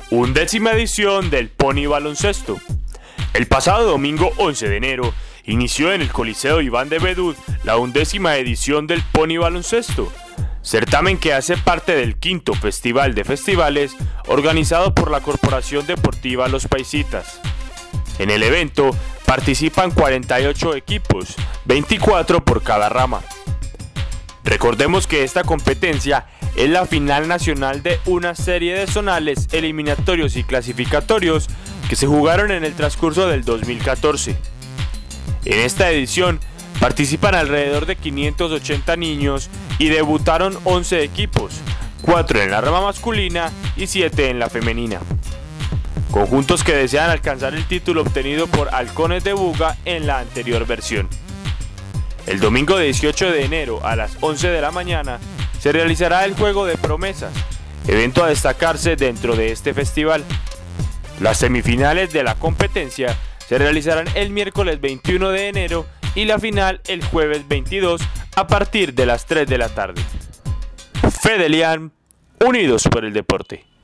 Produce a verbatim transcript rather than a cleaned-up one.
Undécima edición del Pony Baloncesto. El pasado domingo once de enero inició en el Coliseo Iván de Bedut la undécima edición del Pony Baloncesto, certamen que hace parte del quinto Festival de Festivales organizado por la Corporación Deportiva Los Paisitas. En el evento participan cuarenta y ocho equipos, veinticuatro por cada rama. Recordemos que esta competencia es la final nacional de una serie de zonales, eliminatorios y clasificatorios que se jugaron en el transcurso del dos mil catorce. En esta edición participan alrededor de quinientos ochenta niños y debutaron once equipos, cuatro en la rama masculina y siete en la femenina. Conjuntos que desean alcanzar el título obtenido por Halcones de Buga en la anterior versión. El domingo dieciocho de enero a las once de la mañana se realizará el Juego de Promesas, evento a destacarse dentro de este festival. Las semifinales de la competencia se realizarán el miércoles veintiuno de enero y la final el jueves veintidós a partir de las tres de la tarde. Fedelian, unidos por el deporte.